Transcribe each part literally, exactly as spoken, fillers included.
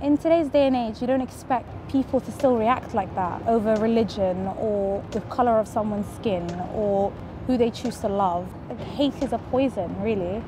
In today's day and age, you don't expect people to still react like that over religion or the colour of someone's skin or who they choose to love. Like, hate is a poison, really.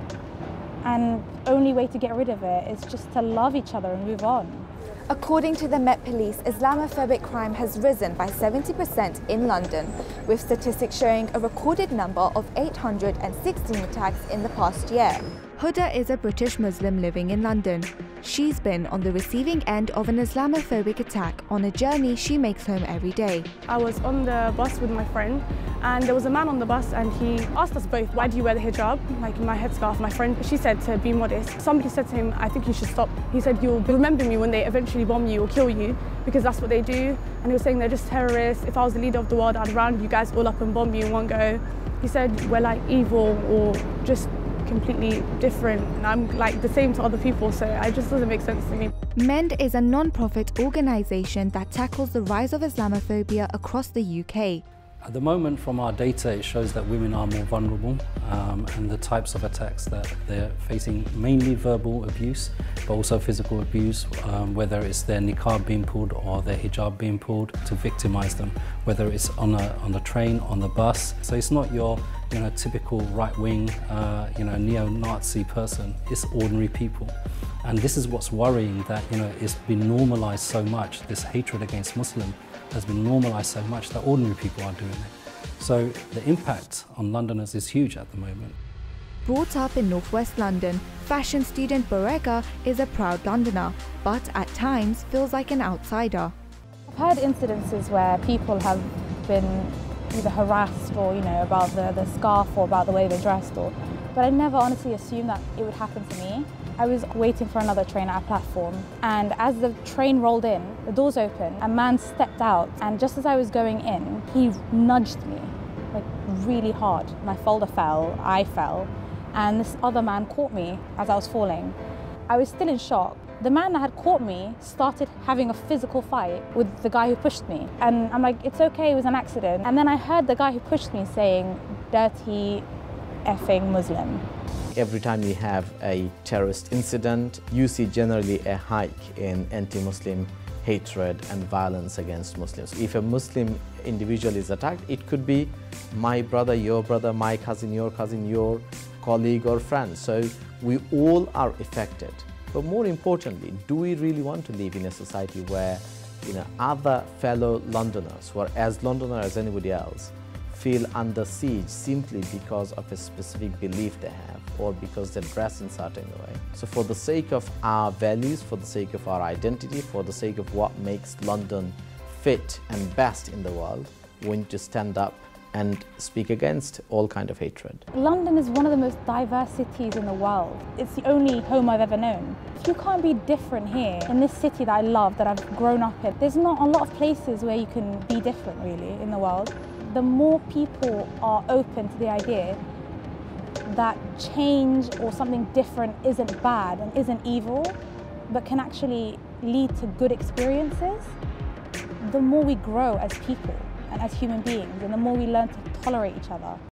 And the only way to get rid of it is just to love each other and move on. According to the Met Police, Islamophobic crime has risen by seventy percent in London, with statistics showing a recorded number of eight hundred sixteen attacks in the past year. Huda is a British Muslim living in London. She's been on the receiving end of an Islamophobic attack on a journey she makes home every day. I was on the bus with my friend and there was a man on the bus and he asked us both, why do you wear the hijab? Like my headscarf, my friend, she said to be modest. Somebody said to him, I think you should stop. He said, you'll remember me when they eventually bomb you or kill you because that's what they do. And he was saying they're just terrorists. If I was the leader of the world, I'd round you guys all up and bomb you in one go. He said, we're like evil or just completely different and I'm like the same to other people, so it just doesn't make sense to me. MEND is a non-profit organisation that tackles the rise of Islamophobia across the U K. At the moment, from our data, it shows that women are more vulnerable um, and the types of attacks that they're facing, mainly verbal abuse, but also physical abuse, um, whether it's their niqab being pulled or their hijab being pulled to victimize them, whether it's on a, on the train, on the bus. So it's not your you know, typical right-wing, uh, you know, neo-Nazi person, it's ordinary people. And this is what's worrying, that you know, it's been normalized so much, this hatred against Muslims has been normalised so much that ordinary people are doing it. So the impact on Londoners is huge at the moment. Brought up in northwest London, fashion student Borega is a proud Londoner, but at times feels like an outsider. I've heard incidences where people have been either harassed or, you know, about the, the scarf or about the way they dressed, or, but I never honestly assumed that it would happen to me. I was waiting for another train at a platform, and as the train rolled in, the doors opened, a man stepped out, and just as I was going in, he nudged me, like really hard. My folder fell, I fell, and this other man caught me as I was falling. I was still in shock. The man that had caught me started having a physical fight with the guy who pushed me. And I'm like, it's okay, it was an accident. And then I heard the guy who pushed me saying, dirty effing Muslim. Every time you have a terrorist incident, you see generally a hike in anti-Muslim hatred and violence against Muslims. If a Muslim individual is attacked, it could be my brother, your brother, my cousin, your cousin, your colleague or friend. So we all are affected. But more importantly, do we really want to live in a society where you know, other fellow Londoners who are as Londoner as anybody else feel under siege simply because of a specific belief they have or because they dress in a certain way? So for the sake of our values, for the sake of our identity, for the sake of what makes London fit and best in the world, we need to stand up and speak against all kind of hatred. London is one of the most diverse cities in the world. It's the only home I've ever known. If you can't be different here, in this city that I love, that I've grown up in, there's not a lot of places where you can be different, really, in the world. The more people are open to the idea that change or something different isn't bad and isn't evil, but can actually lead to good experiences, the more we grow as people and as human beings, and the more we learn to tolerate each other.